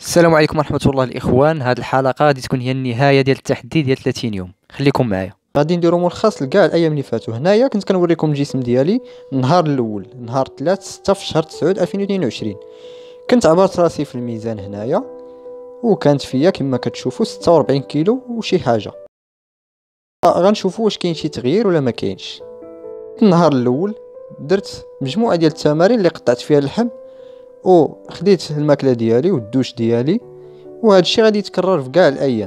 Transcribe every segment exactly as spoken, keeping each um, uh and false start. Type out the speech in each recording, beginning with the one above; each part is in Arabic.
السلام عليكم ورحمة الله الإخوان. هذه الحلقة غادي تكون هي النهاية ديال التحدي ديال ثلاثين يوم. خليكم معايا. غادي نديرو ملخص لكاع الايام اللي فاتوا. هنايا كنت كنوريكم الجسم ديالي النهار الاول، نهار ثلاثة ستة في شهر تسعة ألفين واثنين وعشرين. كنت عبرت راسي في الميزان هنايا وكانت فيا كما كتشوفوا ستة وأربعين كيلو وشي حاجه. غنشوفوا واش كاين شي تغيير ولا ما كاينش. النهار الاول درت مجموعه ديال التمارين اللي قطعت فيها اللحم وخديت الماكله ديالي والدوش ديالي، وهذا الشيء غادي يتكرر في كاع الايام.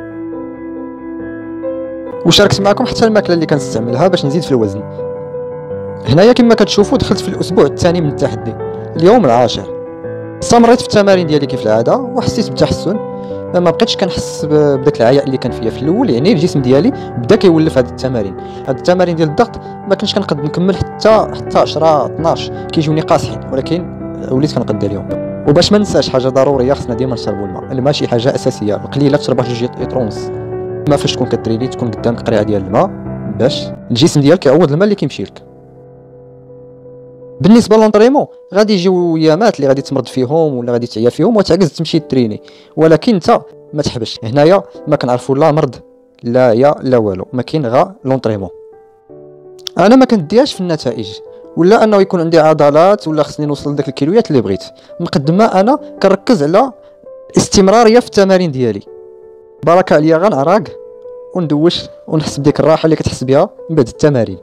وشاركت معكم حتى الماكله اللي كنستعملها باش نزيد في الوزن. هنايا كما كتشوفوا دخلت في الاسبوع الثاني من التحدي، اليوم العاشر. استمريت في التمارين ديالي كيف العاده وحسيت بتحسن. ما بقيتش كنحس بداك العياء اللي كان فيا في الاول، يعني الجسم ديالي بدا كيولف هاد التمارين. هاد التمارين ديال الضغط ما كنتش كنقد نكمل حتى حتى عشرة اثناش، كيجوني قاصحين، ولكن وليت كنقد اليوم. وباش ما ننساش حاجه ضروريه، خصنا ديما نشربوا الماء. الماء شي حاجه اساسيه، قليله تشرب واحد جوج لتر ونص. ما فاش تكون كتريني تكون قدامك قريعه ديال الماء باش الجسم ديالك يعوض الماء اللي كيمشي لك. بالنسبه للونطريمون غادي يجيو ايامات اللي غادي تمرض فيهم ولا غادي تعيا فيهم وتعجز تمشي تريني، ولكن انت ما تحبش. هنايا ما كنعرفوا لا مرض لا يا لا والو، ما كاين غا لونطريمون. انا ما كنديهاش في النتائج ولا انه يكون عندي عضلات ولا خصني نوصل لذاك الكيلويات اللي بغيت. مقدم ما انا كنركز على استمراريه في التمارين ديالي. بركه عليا غنعرق وندوش ونحس بديك الراحه اللي كتحس بها من بعد التمارين.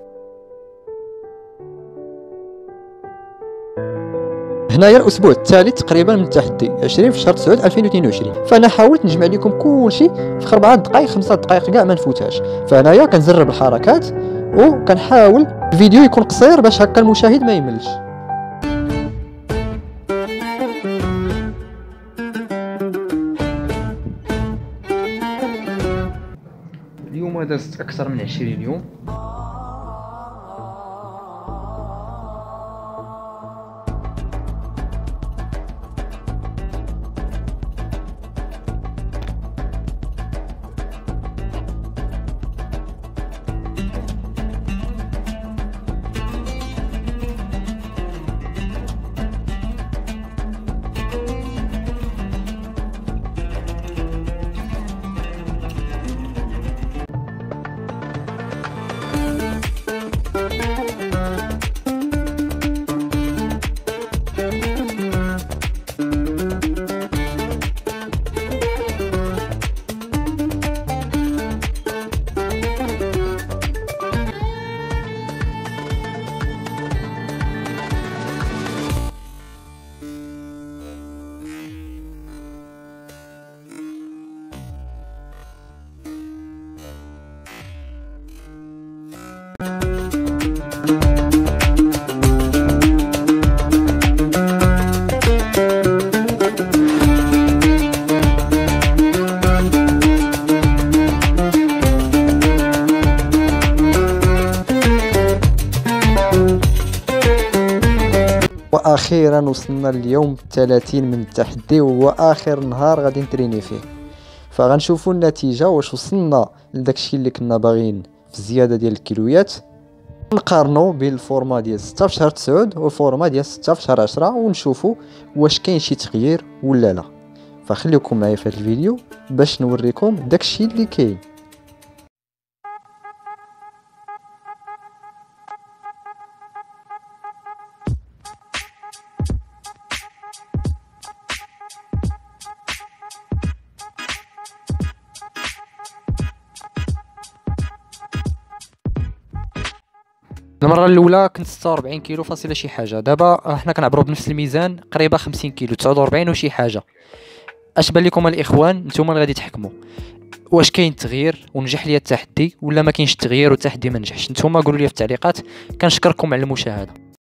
هنايا الاسبوع الثالث تقريبا من التحدي، عشرين في شهر تسعة ألفين واثنين وعشرين. فانا حاولت نجمع لكم كلشي في أربعة دقائق خمسة دقائق كاع ما نفوتهاش. فهنايا كنجرب الحركات وكنحاول الفيديو يكون قصير باش هكا المشاهد ما يملش. اليوم دازت اكثر من عشرين يوم. واخيرا وصلنا اليوم الثلاثين من التحدي، وهو اخر نهار غادي نتريني فيه. فغنشوفوا النتيجه واش وصلنا لداكشي اللي كنا باغيين في الزياده ديال الكيلويات. نقارنوا بين الفورما ديال ستة في شهر تسعة والفورما ديال ستة في شهر عشرة ونشوفوا واش كاين شي تغيير ولا لا. فخليكم معايا في هذا الفيديو باش نوريكم داكشي اللي كاين. المره الاولى كنت ستة وأربعين كيلو فاصله شي حاجه، دابا حنا كنعبروا بنفس الميزان قريبه خمسين كيلو، تسعة وأربعين وشي حاجه. اش بان لكم الاخوان؟ نتوما اللي غادي تحكموا واش كاين تغيير ونجح ليا التحدي ولا ما كاينش تغيير والتحدي ما نجحش. نتوما قولوا لي في التعليقات. كنشكركم على المشاهده.